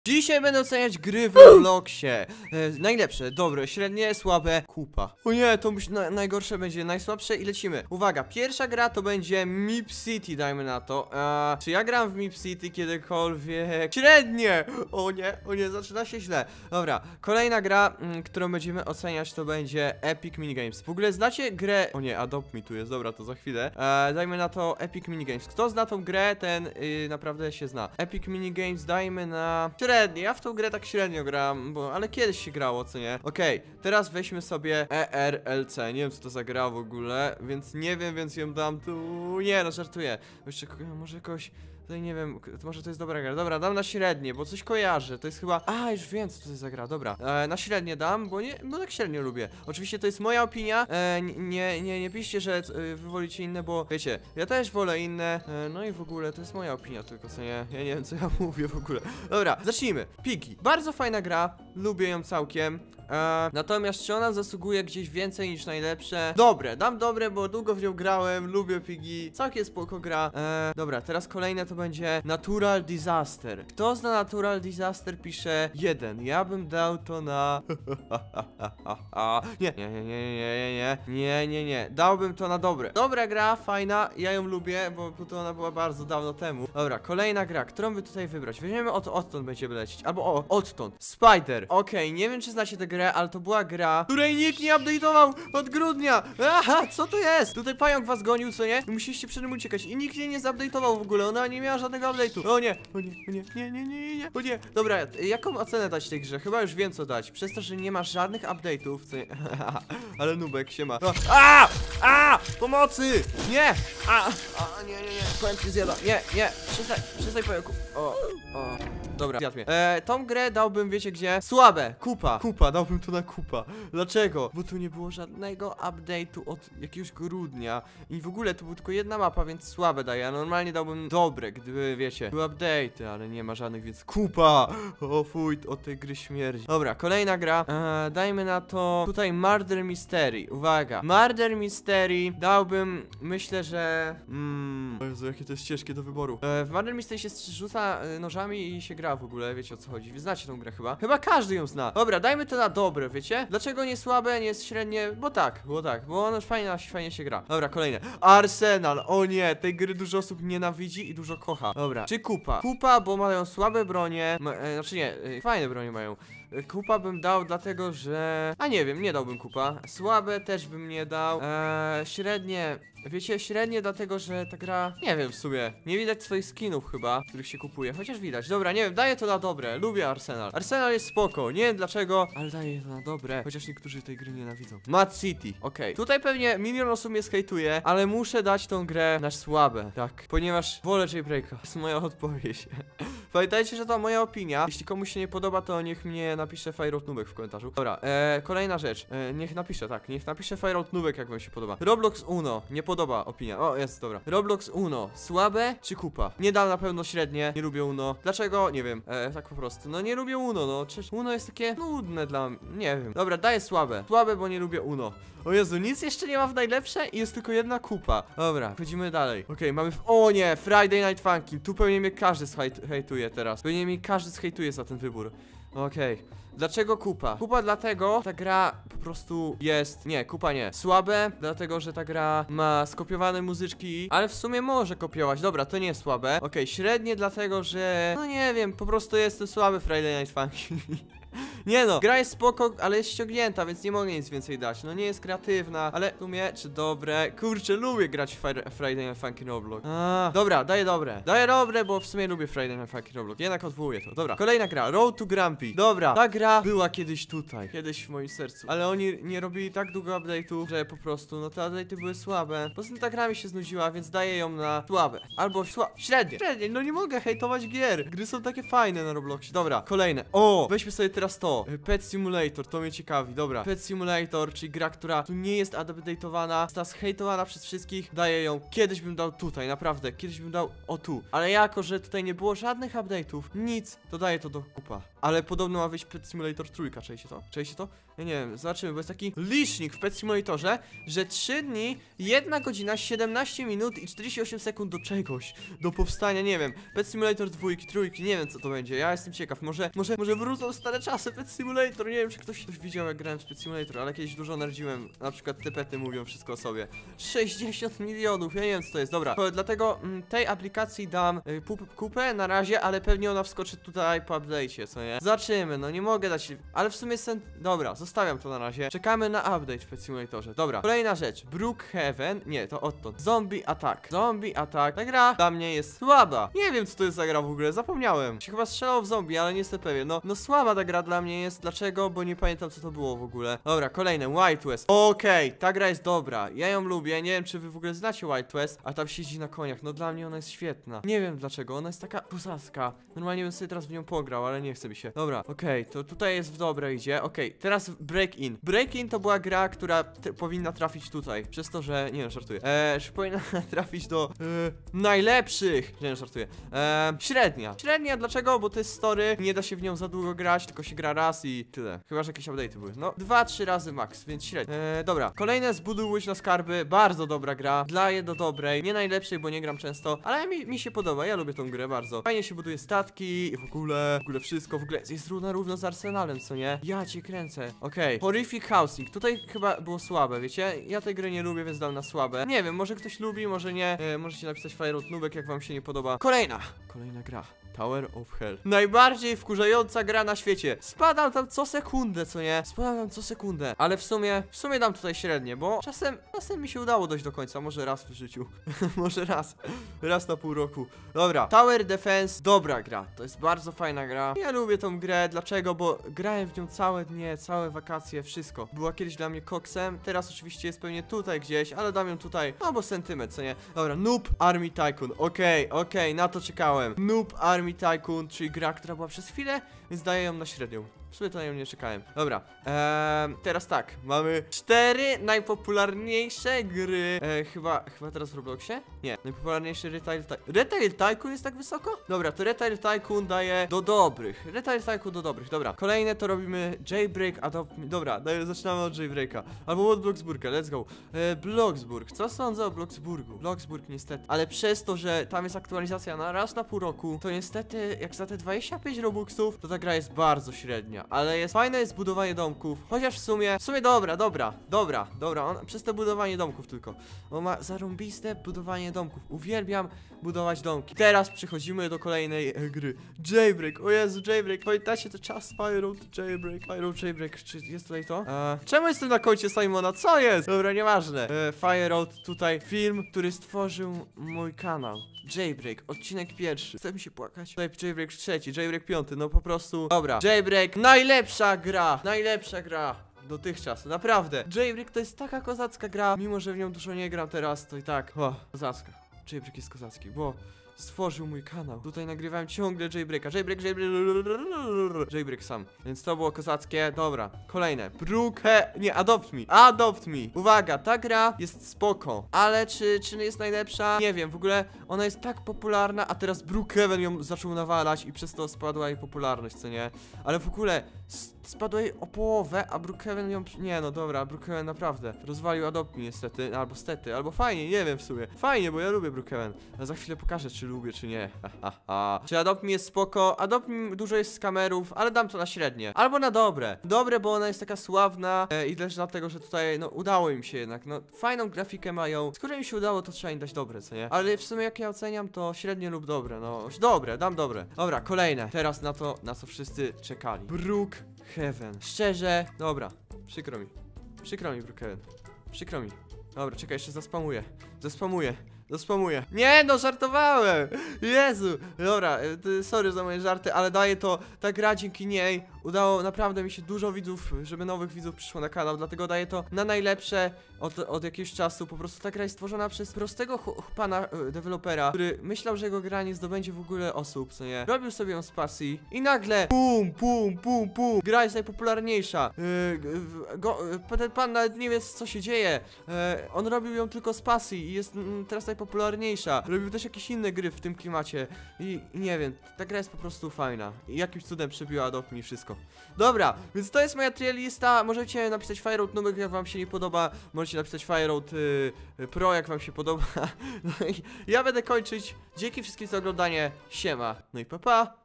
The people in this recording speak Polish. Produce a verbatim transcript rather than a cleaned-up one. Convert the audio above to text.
Dzisiaj będę oceniać gry w Robloxie. E, najlepsze, dobre, średnie, słabe, kupa. O nie, to myśl, na, najgorsze będzie, najsłabsze i lecimy. Uwaga, pierwsza gra to będzie Mip City, dajmy na to. E, czy ja gram w Mip City kiedykolwiek? Średnie! O nie, o nie, zaczyna się źle. Dobra, kolejna gra, m, którą będziemy oceniać, to będzie Epic Minigames. W ogóle znacie grę... O nie, Adopt Me tu jest, dobra, to za chwilę. E, dajmy na to Epic Minigames. Kto zna tą grę, ten yy, naprawdę się zna. Epic Minigames dajmy na... Średnie, ja w tą grę tak średnio gram, bo, ale kiedyś się grało, co nie? Okej, okay, teraz weźmy sobie E R L C, nie wiem co to za gra w ogóle, więc nie wiem, więc ją dam tu... Nie, no żartuję. Jeszcze, może jakoś... Tutaj nie wiem, może to jest dobra gra. Dobra, dam na średnie, bo coś kojarzę. To jest chyba... A, już wiem, co to jest za gra. Dobra, e, na średnie dam, bo nie, bo tak średnio lubię. Oczywiście to jest moja opinia. E, nie, nie, nie piszcie, że e, wy wolicie inne, bo wiecie, ja też wolę inne. E, no i w ogóle to jest moja opinia, tylko co nie. Ja nie wiem, co ja mówię w ogóle. Dobra, zacznijmy. Piggy. Bardzo fajna gra. Lubię ją całkiem. E, natomiast czy ona zasługuje gdzieś więcej niż najlepsze? Dobre, dam dobre, bo długo w nią grałem. Lubię Piggy. Całkiem spoko gra. E, dobra, teraz kolejne to będzie Natural Disaster. Kto zna Natural Disaster, pisze jeden. Ja bym dał to na... nie, nie, nie, nie, nie, nie, nie, nie, nie. Dałbym to na dobre. Dobra gra, fajna, ja ją lubię, bo, bo to ona była bardzo dawno temu. Dobra, kolejna gra, którą by tutaj wybrać? Weźmiemy od odtąd będziemy lecieć, albo o, odtąd. Spider. Okej, okay, nie wiem czy znacie tę grę, ale to była gra, której nikt nie update'ował od grudnia. Aha, co to jest? Tutaj pająk was gonił, co nie? Musieliście przed nim uciekać i nikt jej nie zupdate'ował w ogóle, ona nie miała żadnego update'u. O nie, o nie, o nie, nie, nie, nie, nie, o nie. Dobra, jaką ocenę dać tej grze? Chyba już wiem co dać. Przez to, że nie ma żadnych update'ów, co nie... Ale nubek się ma. A! A! Pomocy! Nie! A! A! Nie, nie, nie. Pęczki zjada. Nie, nie. Przestań, przestań pająku. O, o. Dobra, zjadł mnie. E, tą grę dałbym, wiecie gdzie? Słabe. Kupa. Kupa, dałbym to na kupa. Dlaczego? Bo tu nie było żadnego update'u od jakiegoś grudnia. I w ogóle tu była tylko jedna mapa, więc słabe daję. Ja normalnie dałbym dobre, gdyby, wiecie, były update'y, ale nie ma żadnych, więc kupa. O fuj, od tej gry śmierdzi. Dobra, kolejna gra. E, dajmy na to tutaj Murder Mystery. Uwaga. Murder Mystery dałbym, myślę, że... Mm, o Jezu, jakie to jest ciężkie do wyboru. E, w Murder Mystery się rzuca nożami i się gra w ogóle, wiecie o co chodzi. Wy znacie tą grę chyba? Chyba każdy ją zna. Dobra, dajmy to na dobre, wiecie? Dlaczego nie słabe, nie jest średnie? Bo tak, bo tak, bo ono fajnie, fajnie się gra. Dobra, kolejne. Arsenal, o nie, tej gry dużo osób nienawidzi i dużo kocha. Dobra, czy kupa? Kupa, bo mają słabe bronie, ma, e, znaczy nie, e, fajne bronie mają. Kupa bym dał dlatego, że... A nie wiem, nie dałbym kupa. Słabe też bym nie dał. Eee, średnie... Wiecie, średnie dlatego, że ta gra... Nie wiem w sumie. Nie widać swoich skinów chyba, których się kupuje. Chociaż widać. Dobra, nie wiem, daję to na dobre. Lubię Arsenal. Arsenal jest spoko. Nie wiem dlaczego, ale daję to na dobre. Chociaż niektórzy tej gry nienawidzą. Mad City. Okej. Okay. Tutaj pewnie milion osób mnie skejtuje, ale muszę dać tą grę na słabe. Tak. Ponieważ wolę Jailbreaka. To jest moja odpowiedź. Pamiętajcie, że to moja opinia. Jeśli komuś się nie podoba, to niech mnie napisze Firehawk Nubek w komentarzu. Dobra, e, kolejna rzecz. E, niech napisze, tak, niech napisze Firehawk Nubek, jak wam się podoba. Roblox Uno. Nie podoba opinia. O, jest, dobra. Roblox Uno. Słabe czy kupa? Nie dam na pewno średnie. Nie lubię Uno. Dlaczego? Nie wiem. E, tak po prostu. No nie lubię Uno, no. Przecież Uno jest takie nudne dla mnie. Nie wiem. Dobra, daję słabe. Słabe, bo nie lubię Uno. O Jezu, nic jeszcze nie ma w najlepsze i jest tylko jedna kupa. Dobra, chodzimy dalej. Okej, okay, mamy... W... O nie, Friday Night Funkin'. Tu pewnie mnie każdy hejtuje teraz. Pewnie mnie każdy zhejtuje za ten wybór. Okej. Okay. Dlaczego kupa? Kupa dlatego, ta gra po prostu jest... Nie, kupa nie. Słabe, dlatego, że ta gra ma skopiowane muzyczki, ale w sumie może kopiować. Dobra, to nie jest słabe. Okej, okay, średnie dlatego, że... No nie wiem, po prostu jestem słaby Friday Night Funkin'. Nie no, gra jest spoko, ale jest ściągnięta, więc nie mogę nic więcej dać. No nie jest kreatywna, ale w sumie, czy dobre? Kurczę, lubię grać w Friday Night Funkin' Roblox. A, dobra, daję dobre. Daję dobre, bo w sumie lubię Friday Night Funkin' Roblox. Jednak odwołuję to. Dobra, kolejna gra, Road to Grumpy. Dobra, ta gra była kiedyś tutaj, kiedyś w moim sercu. Ale oni nie robili tak długo update'ów, że po prostu, no te update'y były słabe. Poza tym ta gra mi się znudziła, więc daję ją na słabe. Albo słabe, średnie. Średnie, no nie mogę hejtować gier. Gry są takie fajne na Robloxie. Dobra, kolejne. O, weźmy sobie teraz to. to? Pet Simulator, to mnie ciekawi, dobra. Pet Simulator, czyli gra, która tu nie jest update'owana, została zhejtowana przez wszystkich. Daję ją, kiedyś bym dał tutaj, naprawdę, kiedyś bym dał o tu. Ale jako, że tutaj nie było żadnych update'ów, nic, to daję to do kupa. Ale podobno ma wyjść Pet Simulator trójka, czajcie to? Czajcie to? Ja nie wiem, zobaczymy, bo jest taki licznik w Pet Simulatorze, że trzy dni, jedna godzina, siedemnaście minut i czterdzieści osiem sekund do czegoś, do powstania, nie wiem, Pet Simulator dwójki, trójki, nie wiem co to będzie, ja jestem ciekaw, może, może, może wrócą stare czasy Pet Simulator, nie wiem czy ktoś, ktoś widział jak grałem w Pet Simulator, ale kiedyś dużo nerdziłem, na przykład te pety mówią wszystko o sobie. sześćdziesiąt milionów, ja nie wiem co to jest, dobra, to, dlatego mm, tej aplikacji dam y, pup, kupę na razie, ale pewnie ona wskoczy tutaj po update'cie, co nie? Zobaczymy, no nie mogę dać, ale w sumie sen... dobra, zostawiam to na razie, czekamy na update w Pet Simulatorze, dobra, kolejna rzecz, Brookhaven, nie, to odtąd, Zombie Attack, Zombie Attack, ta gra dla mnie jest słaba, nie wiem co to jest za gra w ogóle, zapomniałem, się chyba strzelało w zombie, ale nie jestem pewien, no, no słaba ta gra dla mnie jest, dlaczego, bo nie pamiętam co to było w ogóle, dobra, kolejne, White West, okej, okay, ta gra jest dobra, ja ją lubię, nie wiem czy wy w ogóle znacie White West, a tam siedzi na koniach, no dla mnie ona jest świetna, nie wiem dlaczego, ona jest taka kozacka, normalnie bym sobie teraz w nią pograł, ale nie chce mi się, dobra, okej, okay, to tutaj jest w dobre idzie, okej, okay, teraz Break In, Break In to była gra, która powinna trafić tutaj, przez to, że, nie wiem, żartuję, eee, że powinna trafić do e, najlepszych, nie wiem, żartuję, eee, średnia, średnia, dlaczego, bo to jest story, nie da się w nią za długo grać, tylko się gra raz i tyle, chyba, że jakieś update'y były, no, dwa, trzy razy max, więc średnia, eee, dobra, kolejne Zbuduj łódź na skarby, bardzo dobra gra, dla je do dobrej, nie najlepszej, bo nie gram często, ale mi, mi się podoba, ja lubię tą grę bardzo, fajnie się buduje statki i w ogóle, w ogóle wszystko, w ogóle jest równa równo z Arsenalem, co nie? Ja cię kręcę, okej, okay. Horrific Housing, tutaj chyba było słabe, wiecie? Ja tej gry nie lubię, więc dam na słabe, nie wiem, może ktoś lubi, może nie, e, możecie napisać Fireout Nubek, jak wam się nie podoba. Kolejna, kolejna gra. Tower of Hell. Najbardziej wkurzająca gra na świecie. Spadam tam co sekundę, co nie? Spadam tam co sekundę. Ale w sumie, w sumie dam tutaj średnie, bo czasem, czasem mi się udało dojść do końca. Może raz w życiu. Może raz. Raz na pół roku. Dobra. Tower Defense. Dobra gra. To jest bardzo fajna gra. Ja lubię tą grę. Dlaczego? Bo grałem w nią całe dnie, całe wakacje, wszystko. Była kiedyś dla mnie koksem. Teraz oczywiście jest pewnie tutaj gdzieś, ale dam ją tutaj. No bo sentyment, co nie? Dobra. Noob Army Tycoon. Okej, okay, okej, okay, na to czekałem. Noob Army Tycoon, czyli gra, która była przez chwilę, więc daję ją na średnią. W sumie to na nią nie czekałem. Dobra, eee, teraz tak, mamy cztery najpopularniejsze gry. Eee, chyba, chyba teraz w Robloxie? Nie, najpopularniejszy Retail Tycoon. Retail Tycoon jest tak wysoko? Dobra, to Retail Tycoon daje do dobrych. Retail Tycoon do dobrych, dobra. Kolejne to robimy Jailbreak, Adopt Me. Dobra, daję, zaczynamy od Jailbreaka. Albo od Bloxburga, let's go. Eee, Bloxburg, co sądzę o Bloxburgu? Bloxburg niestety, ale przez to, że tam jest aktualizacja na raz na pół roku, to niestety, jak za te dwadzieścia pięć robuxów, to ta gra jest bardzo średnia. Ale jest fajne jest budowanie domków. Chociaż w sumie, w sumie dobra, dobra, dobra, dobra, on, przez to budowanie domków tylko. On ma zarąbiste budowanie domków. Uwielbiam budować domki. Teraz przechodzimy do kolejnej e, gry. Jailbreak, o Jezu, Jailbreak. Pamiętacie to czas? Fireout, Jailbreak, Fireout, Jailbreak. Czy jest tutaj to? E, czemu jestem na koncie Simona? Co jest? Dobra, nieważne. E, Fireout, tutaj film, który stworzył mój kanał. Jailbreak, odcinek pierwszy. Chce mi się płakać. Tutaj Jailbreak trzeci, Jailbreak piąty, no po prostu. Dobra, Jailbreak, najlepsza gra, najlepsza gra dotychczas, naprawdę. Jailbreak to jest taka kozacka gra, mimo że w nią dużo nie gram teraz, to i tak, o, kozacka. Jailbreak jest kozacki, bo stworzył mój kanał. Tutaj nagrywałem ciągle Jailbreaka. Jailbreak, Jailbreak, Jailbreak sam. Więc to było kozackie. Dobra, kolejne. Brookhaven, nie, Adopt Me. Adopt Me. Uwaga, ta gra jest spoko. Ale czy, czy jest najlepsza? Nie wiem, w ogóle ona jest tak popularna, a teraz Brookhaven ją zaczął nawalać i przez to spadła jej popularność, co nie? Ale w ogóle spadła jej o połowę, a Brookhaven ją... Nie, no dobra, Brookhaven naprawdę rozwalił Adopt Me niestety, albo stety, albo fajnie, nie wiem w sumie. Fajnie, bo ja lubię Brookhaven. A za chwilę pokażę, czy lubię, czy nie. Ha, ha, ha. Czy Adopt Me jest spoko? Adopt Me dużo jest skamerów, ale dam to na średnie. Albo na dobre. Dobre, bo ona jest taka sławna e, i też dlatego, że tutaj, no, udało im się jednak, no, fajną grafikę mają. Skoro im się udało, to trzeba im dać dobre, co nie? Ale w sumie jak ja oceniam, to średnie lub dobre, no, dobre, dam dobre. Dobra, kolejne. Teraz na to, na co wszyscy czekali. Brookhaven. Szczerze, dobra, przykro mi. Przykro mi, Brookhaven. Przykro mi. Dobra, czekaj, jeszcze zaspamuję. Zaspamuję. Dospamuję. Nie, no żartowałem! Jezu! Dobra, y, sorry za moje żarty, ale daję to, ta gra dzięki niej udało naprawdę mi się dużo widzów, żeby nowych widzów przyszło na kanał, dlatego daję to na najlepsze od, od jakiegoś czasu. Po prostu ta gra jest stworzona przez prostego ch pana y, dewelopera, który myślał, że jego gra nie zdobędzie w ogóle osób, co nie? Robił sobie ją z pasji i nagle pum, pum, pum, pum, gra jest najpopularniejsza. Yy, go, y, ten pan nawet nie wie, co się dzieje. Yy, on robił ją tylko z pasji i jest mm, teraz najpopularniejsza. Robił też jakieś inne gry w tym klimacie i, i nie wiem, ta gra jest po prostu fajna i jakimś cudem przebiła Adopt Me wszystko. Dobra, więc to jest moja tier lista. Możecie napisać Fireroad Nubek, jak wam się nie podoba. Możecie napisać Fireroad y, Pro, jak wam się podoba. No i ja będę kończyć. Dzięki wszystkim za oglądanie. Siema. No i pa pa.